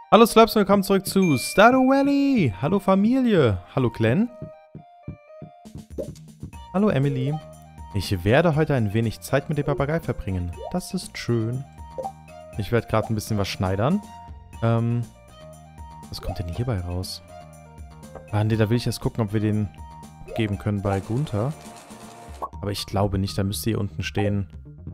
Hallo Slurps und willkommen zurück zu Stardew Valley. Hallo Familie. Hallo Glenn. Hallo Emily. Ich werde heute ein wenig Zeit mit dem Papagei verbringen. Das ist schön. Ich werde gerade ein bisschen was schneidern. Was kommt denn hierbei raus? Ah ne, da will ich erst gucken, ob wir den geben können bei Gunther. Aber ich glaube nicht, da müsste hier unten stehen.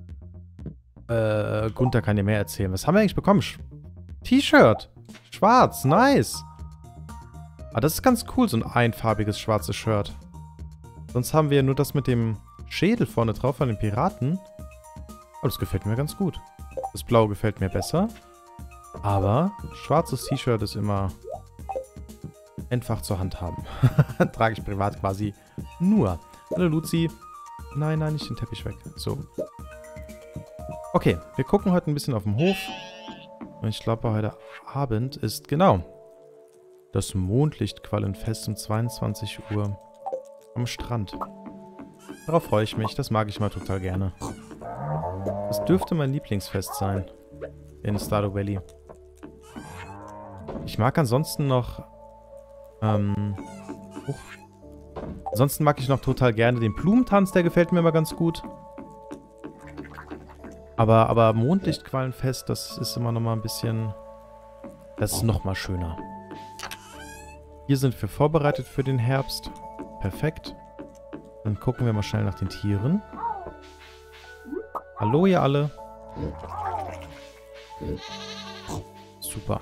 Gunther kann dir mehr erzählen. Was haben wir eigentlich bekommen? T-Shirt. Schwarz, nice. Ah, das ist ganz cool, so ein einfarbiges schwarzes Shirt. Sonst haben wir nur das mit dem Schädel vorne drauf von den Piraten. Aber das gefällt mir ganz gut. Das Blau gefällt mir besser. Aber schwarzes T-Shirt ist immer einfach zur Hand haben. Trage ich privat quasi nur. Hallo Luzi. Nein, nein, nicht den Teppich weg. So. Okay, wir gucken heute ein bisschen auf dem Hof. Und ich glaube, heute Abend ist, genau, das Mondlichtquallenfest um 22 Uhr am Strand. Darauf freue ich mich, das mag ich mal total gerne. Das dürfte mein Lieblingsfest sein in Stardew Valley. Ich mag ansonsten noch, ansonsten mag ich noch total gerne den Blumentanz, der gefällt mir immer ganz gut. Aber Mondlichtquallenfest, das ist immer noch mal ein bisschen... Das ist noch mal schöner. Hier sind wir vorbereitet für den Herbst. Perfekt. Dann gucken wir mal schnell nach den Tieren. Hallo ihr alle. Super.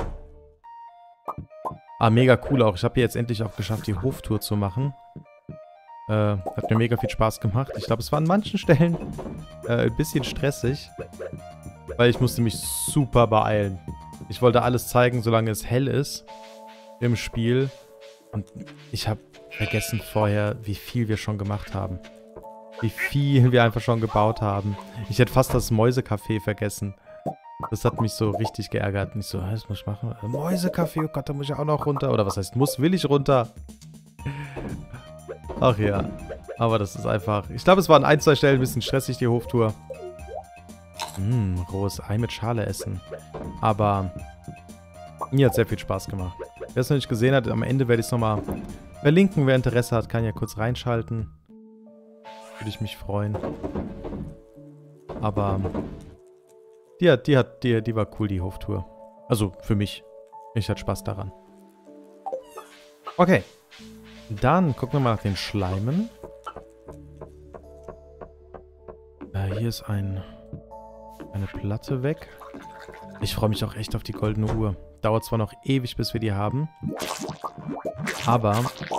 Ah, mega cool auch. Ich habe hier jetzt endlich auch geschafft, die Hoftour zu machen. Hat mir mega viel Spaß gemacht. Ich glaube, es war an manchen Stellen ein bisschen stressig, weil ich musste mich super beeilen. Ich wollte alles zeigen, solange es hell ist im Spiel. Und ich habe vergessen vorher, wie viel wir schon gemacht haben. Wie viel wir einfach schon gebaut haben. Ich hätte fast das Mäusecafé vergessen. Das hat mich so richtig geärgert. Und ich so, das muss ich machen. Mäusecafé, oh Gott, da muss ich auch noch runter. Oder was heißt, will ich runter? Ach ja, aber das ist einfach... Ich glaube, es war an 1, 2 Stellen ein bisschen stressig, die Hoftour. Rohes Ei mit Schale essen. Aber mir hat sehr viel Spaß gemacht. Wer es noch nicht gesehen hat, am Ende werde ich es nochmal verlinken. Wer Interesse hat, kann ja kurz reinschalten. Würde ich mich freuen. Aber die war cool, die Hoftour. Also für mich. Ich hatte Spaß daran. Okay. Dann gucken wir mal nach den Schleimen. Hier ist eine Platte weg. Ich freue mich auch echt auf die goldene Uhr. Dauert zwar noch ewig, bis wir die haben. Aber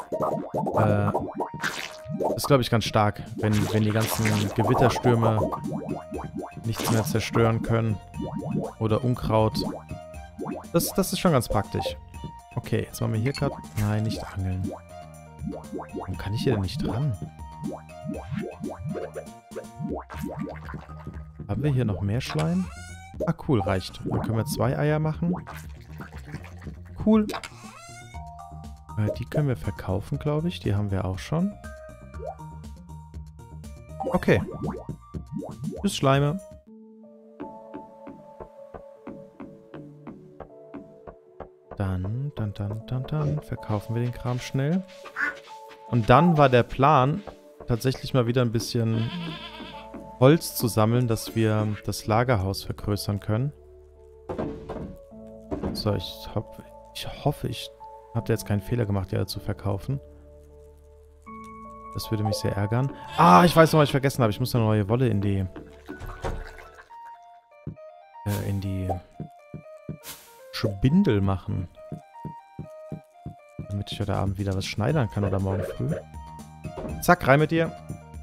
ist, glaube ich, ganz stark, wenn die ganzen Gewitterstürme nichts mehr zerstören können. Oder Unkraut. Das ist schon ganz praktisch. Okay, jetzt machen wir hier gerade... Nein, nicht angeln. Warum kann ich hier denn nicht dran? Haben wir hier noch mehr Schleim? Ah, cool, reicht. Dann können wir 2 Eier machen. Cool. Die können wir verkaufen, glaube ich. Die haben wir auch schon. Okay. Tschüss, Schleime. Dann verkaufen wir den Kram schnell. Und dann war der Plan, tatsächlich mal wieder ein bisschen Holz zu sammeln, dass wir das Lagerhaus vergrößern können. So, ich hoffe, ich habe da jetzt keinen Fehler gemacht, die alle zu verkaufen. Das würde mich sehr ärgern. Ah, ich weiß noch, was ich vergessen habe. Ich muss eine neue Wolle in die Spindel machen. Damit ich heute Abend wieder was schneidern kann oder morgen früh. Zack, rein mit dir.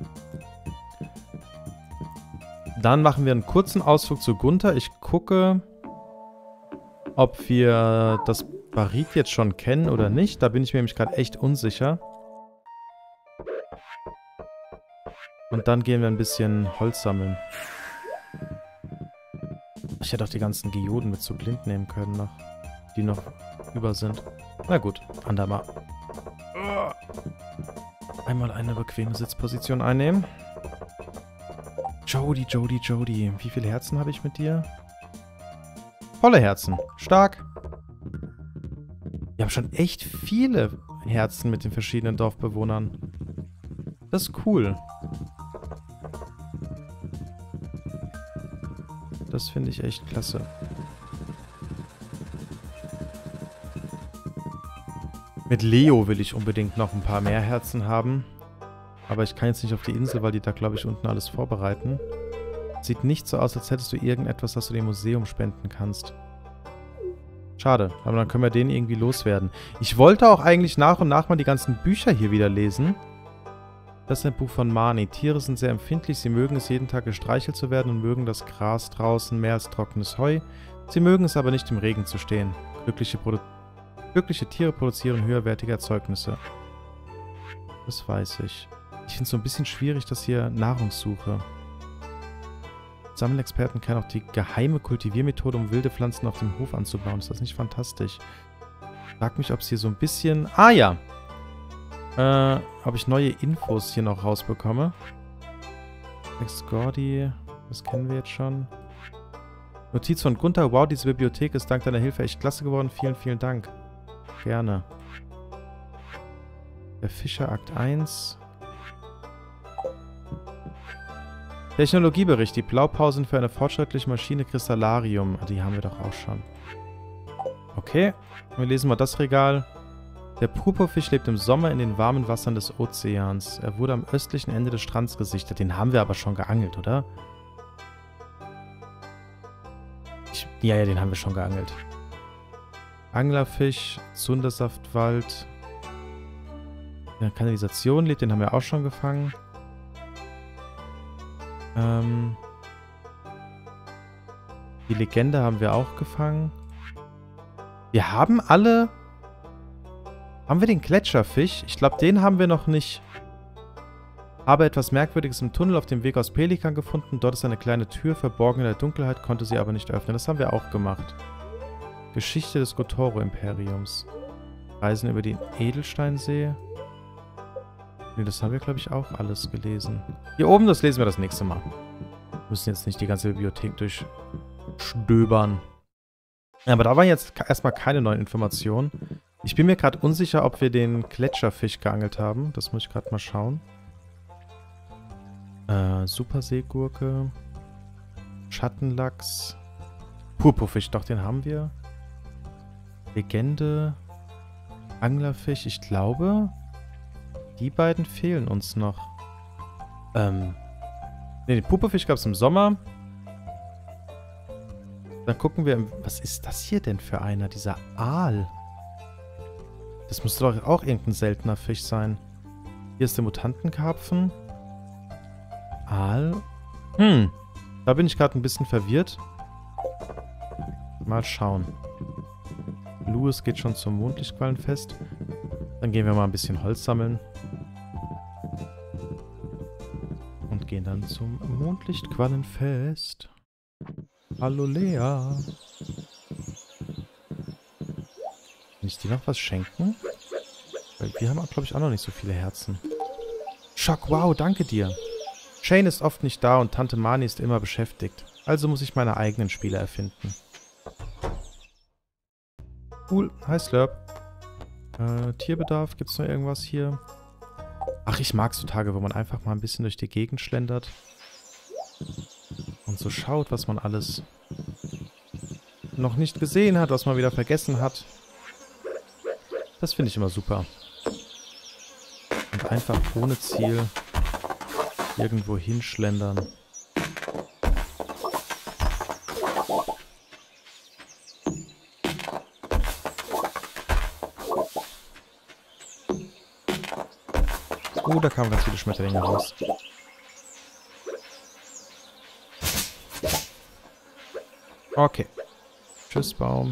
Dann machen wir einen kurzen Ausflug zu Gunther. Ich gucke, ob wir das Barit jetzt schon kennen oder nicht. Da bin ich mir nämlich gerade echt unsicher. Und dann gehen wir ein bisschen Holz sammeln. Ich hätte auch die ganzen Geoden mit zu blind nehmen können noch. Die noch über sind. Na gut, andermal. Einmal eine bequeme Sitzposition einnehmen. Jody. Wie viele Herzen habe ich mit dir? Volle Herzen. Stark. Wir haben schon echt viele Herzen mit den verschiedenen Dorfbewohnern. Das ist cool. Das finde ich echt klasse. Mit Leo will ich unbedingt noch ein paar mehr Herzen haben. Aber ich kann jetzt nicht auf die Insel, weil die da, glaube ich, unten alles vorbereiten. Sieht nicht so aus, als hättest du irgendetwas, das du dem Museum spenden kannst. Schade, aber dann können wir den irgendwie loswerden. Ich wollte auch eigentlich nach und nach mal die ganzen Bücher hier wieder lesen. Das ist ein Buch von Marnie. Tiere sind sehr empfindlich, sie mögen es jeden Tag gestreichelt zu werden und mögen das Gras draußen mehr als trockenes Heu. Sie mögen es aber nicht im Regen zu stehen. Glückliche Tiere produzieren höherwertige Erzeugnisse. Das weiß ich. Ich finde es so ein bisschen schwierig, dass hier Nahrungssuche. Sammelexperten kennen auch die geheime Kultiviermethode, um wilde Pflanzen auf dem Hof anzubauen. Ist das nicht fantastisch? Ich frage mich, ob es hier so ein bisschen... Ah ja! Ob ich neue Infos hier noch rausbekomme. Ex Gordy, das kennen wir jetzt schon. Notiz von Gunther. Wow, diese Bibliothek ist dank deiner Hilfe echt klasse geworden. Vielen, vielen Dank. Gerne. Der Fischer Akt 1. Technologiebericht. Die Blaupausen für eine fortschrittliche Maschine Kristallarium. Die haben wir doch auch schon. Okay. Wir lesen mal das Regal. Der Purpurfisch lebt im Sommer in den warmen Wassern des Ozeans. Er wurde am östlichen Ende des Strands gesichtet. Den haben wir aber schon geangelt, oder? Ja, den haben wir schon geangelt. Anglerfisch, Zundersaftwald. In der Kanalisation lebt, den haben wir auch schon gefangen. Die Legende haben wir auch gefangen. Wir haben alle... Haben wir den Gletscherfisch? Ich glaube, den haben wir noch nicht. Habe etwas Merkwürdiges im Tunnel auf dem Weg aus Pelikan gefunden. Dort ist eine kleine Tür, verborgen in der Dunkelheit, konnte sie aber nicht öffnen. Das haben wir auch gemacht. Geschichte des Gotoro-Imperiums. Reisen über den Edelsteinsee. Ne, das haben wir, glaube ich, auch alles gelesen. Hier oben, das lesen wir das nächste Mal. Wir müssen jetzt nicht die ganze Bibliothek durchstöbern. Ja, aber da waren jetzt erstmal keine neuen Informationen. Ich bin mir gerade unsicher, ob wir den Gletscherfisch geangelt haben. Das muss ich gerade mal schauen. Superseegurke. Schattenlachs. Purpurfisch, doch, den haben wir. Legende. Anglerfisch, ich glaube, die beiden fehlen uns noch. Ne, den Purpurfisch gab es im Sommer. Dann gucken wir, was ist das hier denn für einer? Dieser Aal. Das müsste doch auch irgendein seltener Fisch sein. Hier ist der Mutantenkarpfen. Aal. Da bin ich gerade ein bisschen verwirrt. Mal schauen. Louis geht schon zum Mondlichtquallenfest. Dann gehen wir mal ein bisschen Holz sammeln. Und gehen dann zum Mondlichtquallenfest. Hallo Lea. Kann ich dir noch was schenken? Weil wir haben, glaube ich, auch noch nicht so viele Herzen. Schock, wow, danke dir. Shane ist oft nicht da und Tante Marnie ist immer beschäftigt. Also muss ich meine eigenen Spiele erfinden. Cool. Hi Slurp. Tierbedarf. Gibt es noch irgendwas hier? Ach, ich mag so Tage, wo man einfach mal ein bisschen durch die Gegend schlendert. Und so schaut, was man alles noch nicht gesehen hat, was man wieder vergessen hat. Das finde ich immer super. Und einfach ohne Ziel irgendwo hinschlendern. Oh, da kamen ganz viele Schmetterlinge raus. Okay. Tschüss, Baum.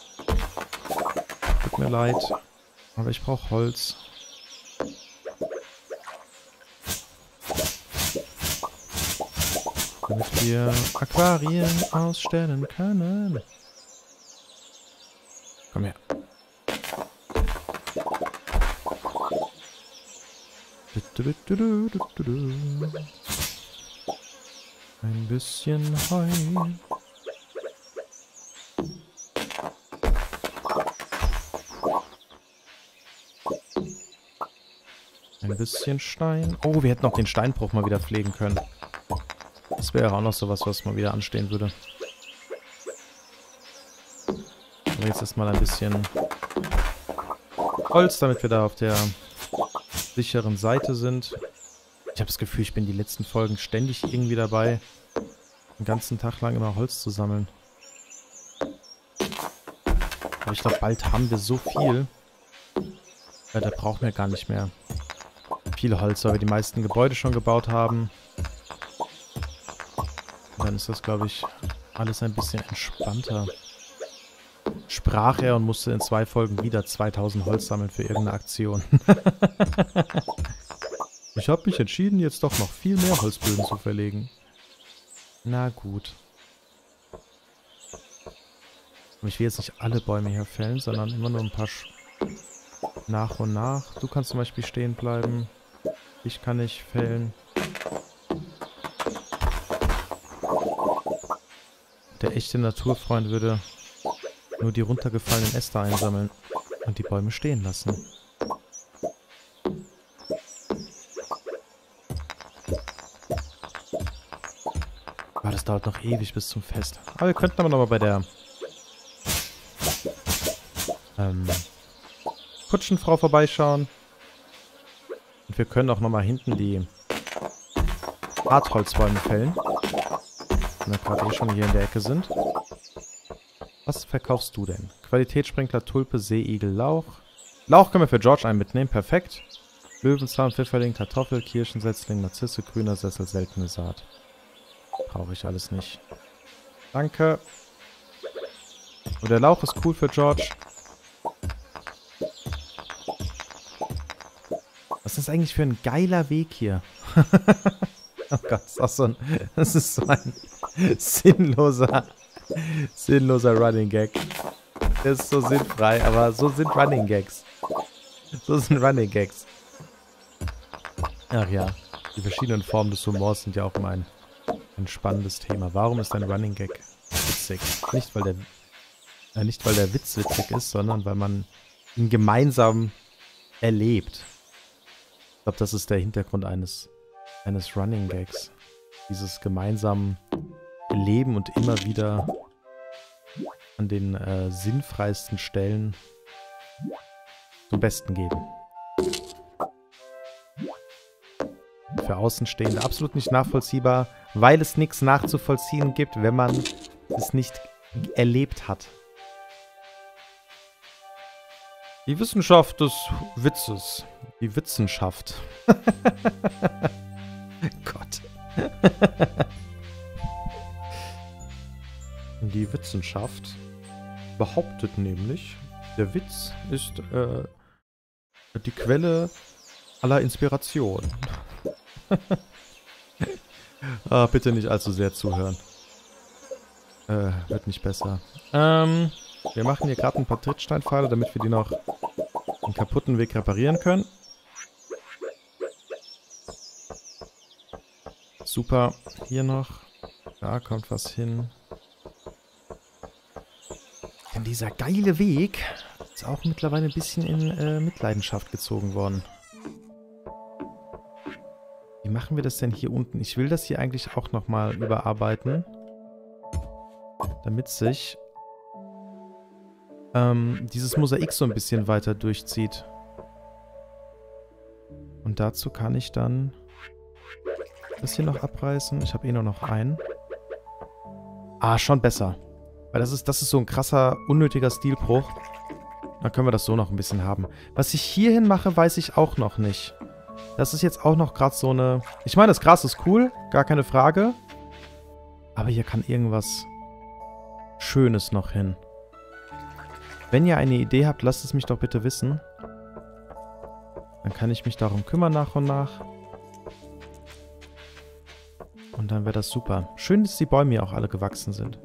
Tut mir leid. Aber ich brauche Holz. Damit wir Aquarien ausstellen können. Komm her. Ein bisschen Heu. Ein bisschen Stein. Oh, wir hätten auch den Steinbruch mal wieder pflegen können. Das wäre auch noch sowas, was mal wieder anstehen würde. Aber jetzt erstmal ein bisschen Holz, damit wir da auf der sicheren Seite sind. Ich habe das Gefühl, ich bin die letzten Folgen ständig irgendwie dabei, den ganzen Tag lang immer Holz zu sammeln. Aber ich glaube, bald haben wir so viel. Ja, da brauchen wir gar nicht mehr viel Holz, weil wir die meisten Gebäude schon gebaut haben. Und dann ist das, glaube ich, alles ein bisschen entspannter. Sprach er und musste in 2 Folgen wieder 2000 Holz sammeln für irgendeine Aktion. Ich habe mich entschieden, jetzt doch noch viel mehr Holzböden zu verlegen. Na gut. Und ich will jetzt nicht alle Bäume hier fällen, sondern immer nur ein paar nach und nach. Du kannst zum Beispiel stehen bleiben. Ich kann nicht fällen. Der echte Naturfreund würde nur die runtergefallenen Äste einsammeln und die Bäume stehen lassen. Aber das dauert noch ewig bis zum Fest. Aber wir könnten aber nochmal bei der Kutschenfrau vorbeischauen. Und wir können auch nochmal hinten die Hartholzbäume fällen. Wenn wir gerade schon hier in der Ecke sind. Was verkaufst du denn? Qualitätssprinkler, Tulpe, Seeigel, Lauch. Lauch können wir für George einen mitnehmen. Perfekt. Löwenzahn, Pfifferling, Kartoffel, Kirschensetzling, Narzisse, grüner Sessel, seltene Saat. Brauche ich alles nicht. Danke. Und der Lauch ist cool für George. Was ist eigentlich für ein geiler Weg hier? Oh Gott, das ist so ein sinnloser Running Gag. Der ist so sinnfrei, aber so sind Running Gags. So sind Running Gags. Ach ja, die verschiedenen Formen des Humors sind ja auch immer ein spannendes Thema. Warum ist ein Running Gag witzig? Nicht, weil der Witz witzig ist, sondern weil man ihn gemeinsam erlebt. Ich glaube, das ist der Hintergrund eines Running Gags. Dieses gemeinsame Erleben und immer wieder an den sinnfreisten Stellen zum Besten geben. Für Außenstehende absolut nicht nachvollziehbar, weil es nichts nachzuvollziehen gibt, wenn man es nicht erlebt hat. Die Wissenschaft des Witzes. Die Wissenschaft. Gott. Die Wissenschaft behauptet nämlich, der Witz ist die Quelle aller Inspiration. Bitte nicht allzu sehr zuhören. Wird nicht besser. Wir machen hier gerade ein paar Trittsteinpfeile, damit wir die noch einen kaputten Weg reparieren können. Super. Hier noch. Da kommt was hin. Denn dieser geile Weg ist auch mittlerweile ein bisschen in Mitleidenschaft gezogen worden. Wie machen wir das denn hier unten? Ich will das hier eigentlich auch nochmal überarbeiten. Damit sich dieses Mosaik so ein bisschen weiter durchzieht. Und dazu kann ich dann das hier noch abreißen. Ich habe eh nur noch einen. Ah, schon besser. Weil das ist so ein krasser, unnötiger Stilbruch. Dann können wir das so noch ein bisschen haben. Was ich hierhin mache, weiß ich auch noch nicht. Das ist jetzt auch noch gerade so eine... Ich meine, das Gras ist cool, gar keine Frage. Aber hier kann irgendwas Schönes noch hin. Wenn ihr eine Idee habt, lasst es mich doch bitte wissen. Dann kann ich mich darum kümmern nach und nach. Und dann wäre das super. Schön, dass die Bäume hier auch alle gewachsen sind.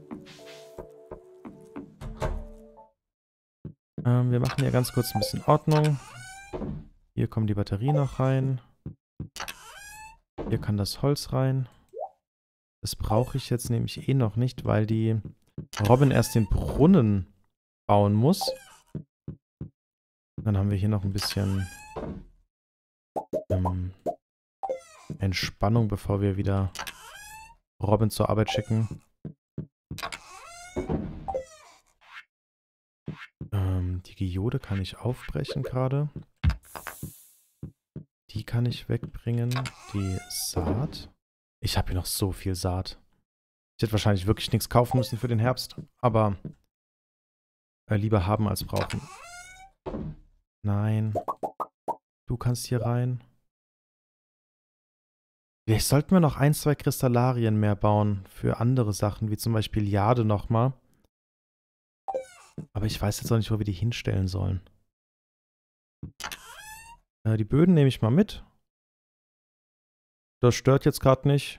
Wir machen hier ganz kurz ein bisschen Ordnung. Hier kommen die Batterien noch rein. Hier kann das Holz rein. Das brauche ich jetzt nämlich eh noch nicht, weil die Robin erst den Brunnen bauen muss. Dann haben wir hier noch ein bisschen Entspannung, bevor wir wieder Robin zur Arbeit schicken. Die Geode kann ich aufbrechen gerade. Die kann ich wegbringen. Die Saat. Ich habe hier noch so viel Saat. Ich hätte wahrscheinlich wirklich nichts kaufen müssen für den Herbst. Aber lieber haben als brauchen. Nein. Du kannst hier rein. Vielleicht sollten wir noch 1, 2 Kristallarien mehr bauen für andere Sachen, wie zum Beispiel Jade nochmal. Aber ich weiß jetzt auch nicht, wo wir die hinstellen sollen. Die Böden nehme ich mal mit. Das stört jetzt gerade nicht.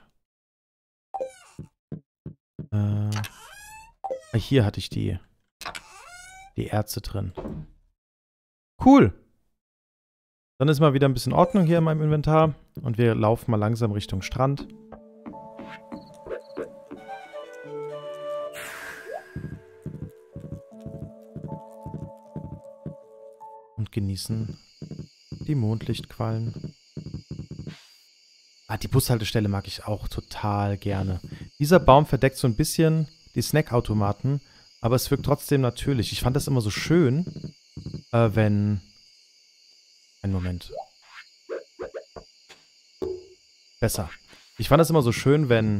Hier hatte ich die Erze drin. Cool. Dann ist mal wieder ein bisschen Ordnung hier in meinem Inventar. Und wir laufen mal langsam Richtung Strand. Und genießen die Mondlichtquallen. Die Bushaltestelle mag ich auch total gerne. Dieser Baum verdeckt so ein bisschen die Snackautomaten, aber es wirkt trotzdem natürlich. Ich fand das immer so schön, wenn... Einen Moment. Besser. Ich fand das immer so schön, wenn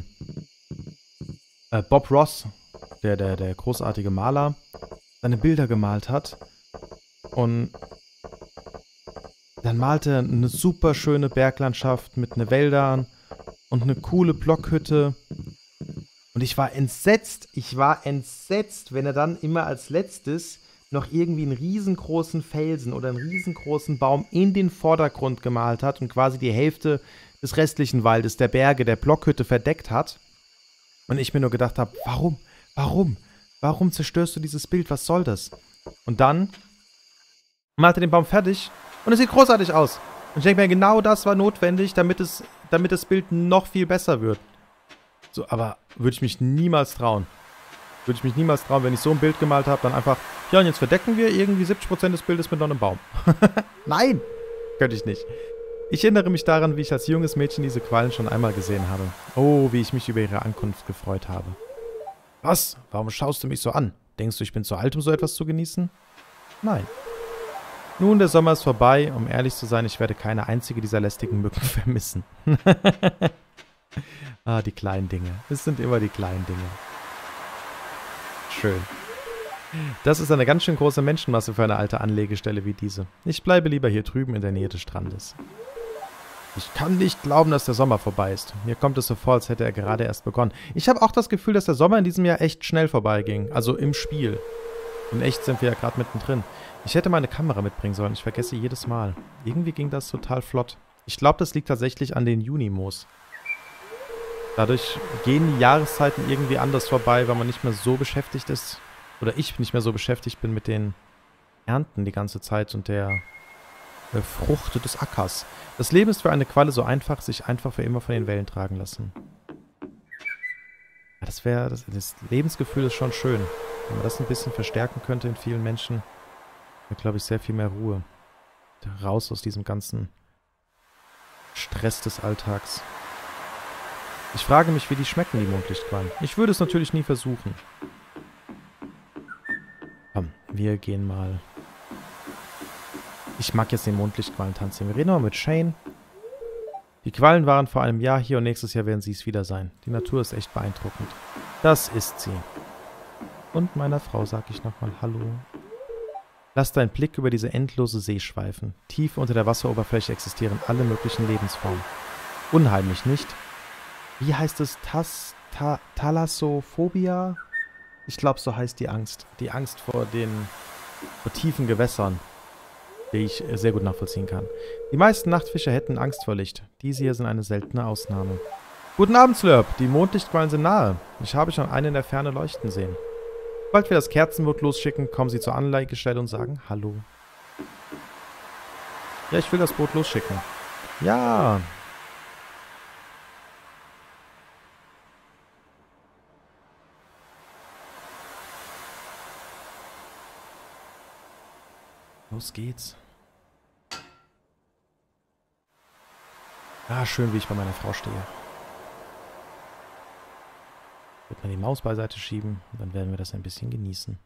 Bob Ross, der großartige Maler, seine Bilder gemalt hat und dann malte er eine super schöne Berglandschaft mit ne Wäldern und eine coole Blockhütte. Und ich war entsetzt, wenn er dann immer als letztes noch irgendwie einen riesengroßen Felsen oder einen riesengroßen Baum in den Vordergrund gemalt hat und quasi die Hälfte des restlichen Waldes, der Berge, der Blockhütte verdeckt hat. Und ich mir nur gedacht habe, warum zerstörst du dieses Bild, was soll das? Und dann malte den Baum fertig und es sieht großartig aus. Und ich denke mir, genau das war notwendig, damit das Bild noch viel besser wird. So, aber würde ich mich niemals trauen. Würde ich mich niemals trauen, wenn ich so ein Bild gemalt habe, dann einfach, ja, und jetzt verdecken wir irgendwie 70% des Bildes mit noch einem Baum. Nein! Könnte ich nicht. Ich erinnere mich daran, wie ich als junges Mädchen diese Quallen schon einmal gesehen habe. Oh, wie ich mich über ihre Ankunft gefreut habe. Was? Warum schaust du mich so an? Denkst du, ich bin zu alt, um so etwas zu genießen? Nein. Nun, der Sommer ist vorbei. Um ehrlich zu sein, ich werde keine einzige dieser lästigen Mücken vermissen. Die kleinen Dinge. Es sind immer die kleinen Dinge. Schön. Das ist eine ganz schön große Menschenmasse für eine alte Anlegestelle wie diese. Ich bleibe lieber hier drüben in der Nähe des Strandes. Ich kann nicht glauben, dass der Sommer vorbei ist. Mir kommt es so vor, als hätte er gerade erst begonnen. Ich habe auch das Gefühl, dass der Sommer in diesem Jahr echt schnell vorbeiging. Also im Spiel. In echt sind wir ja gerade mittendrin. Ich hätte meine Kamera mitbringen sollen. Ich vergesse jedes Mal. Irgendwie ging das total flott. Ich glaube, das liegt tatsächlich an den Junimoos. Dadurch gehen die Jahreszeiten irgendwie anders vorbei, weil man nicht mehr so beschäftigt ist. Oder ich nicht mehr so beschäftigt bin mit den Ernten die ganze Zeit und der Frucht des Ackers. Das Leben ist für eine Qualle so einfach, sich einfach für immer von den Wellen tragen lassen. Ja, das Lebensgefühl ist schon schön. Wenn man das ein bisschen verstärken könnte in vielen Menschen, wäre, glaube ich, sehr viel mehr Ruhe. Raus aus diesem ganzen Stress des Alltags. Ich frage mich, wie die schmecken, die Mondlichtquallen. Ich würde es natürlich nie versuchen. Komm, wir gehen mal... Ich mag jetzt den Mondlichtquallentanz sehen. Wir reden mal mit Shane. Die Quallen waren vor einem Jahr hier und nächstes Jahr werden sie es wieder sein. Die Natur ist echt beeindruckend. Das ist sie. Und meiner Frau sage ich nochmal Hallo. Lass deinen Blick über diese endlose See schweifen. Tief unter der Wasseroberfläche existieren alle möglichen Lebensformen. Unheimlich, nicht? Wie heißt es? Thalassophobia? Ich glaube, so heißt die Angst. Die Angst vor tiefen Gewässern, die ich sehr gut nachvollziehen kann. Die meisten Nachtfische hätten Angst vor Licht. Diese hier sind eine seltene Ausnahme. Guten Abend, Slurp. Die Mondlichtquallen sind nahe. Ich habe schon eine in der Ferne leuchten sehen. Sobald wir das Kerzenboot losschicken, kommen sie zur Anlegestelle und sagen Hallo. Ja, ich will das Boot losschicken. Ja. Los geht's. Ah, schön, wie ich bei meiner Frau stehe. Wird man die Maus beiseite schieben und dann werden wir das ein bisschen genießen.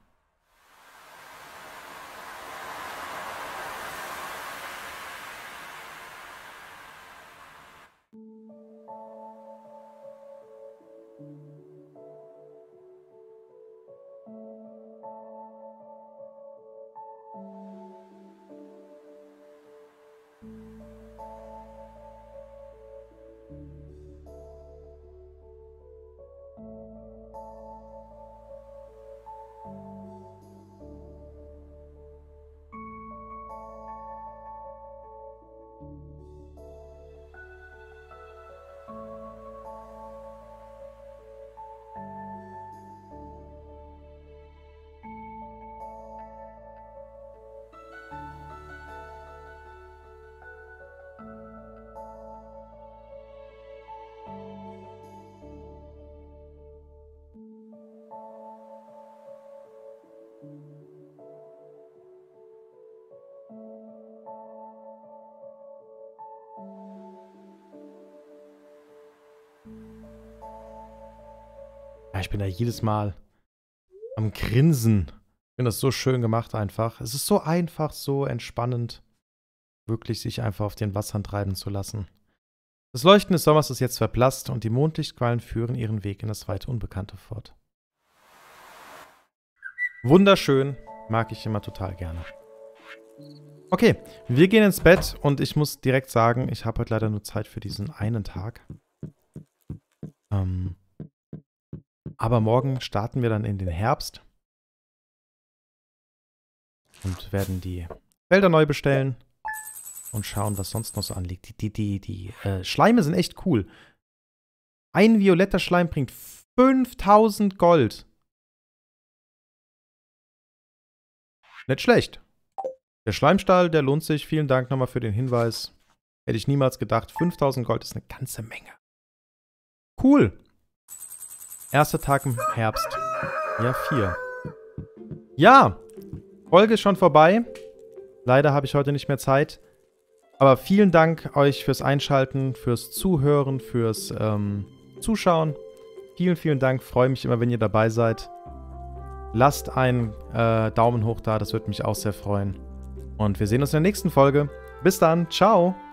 Ja, ich bin da jedes Mal am Grinsen. Ich finde das so schön gemacht einfach. Es ist so einfach, so entspannend, wirklich sich einfach auf den Wassern treiben zu lassen. Das Leuchten des Sommers ist jetzt verblasst und die Mondlichtquallen führen ihren Weg in das weite Unbekannte fort. Wunderschön, mag ich immer total gerne. Okay, wir gehen ins Bett und ich muss direkt sagen, ich habe heute leider nur Zeit für diesen einen Tag. Aber morgen starten wir dann in den Herbst und werden die Felder neu bestellen und schauen, was sonst noch so anliegt. Die Schleime sind echt cool. Ein violetter Schleim bringt 5000 Gold. Nicht schlecht. Der Schleimstall, der lohnt sich. Vielen Dank nochmal für den Hinweis. Hätte ich niemals gedacht. 5000 Gold ist eine ganze Menge. Cool. Erster Tag im Herbst. Ja, 4. Ja, Folge ist schon vorbei. Leider habe ich heute nicht mehr Zeit. Aber vielen Dank euch fürs Einschalten, fürs Zuhören, fürs Zuschauen. Vielen, vielen Dank. Freue mich immer, wenn ihr dabei seid. Lasst einen Daumen hoch da, das würde mich auch sehr freuen. Und wir sehen uns in der nächsten Folge. Bis dann. Ciao.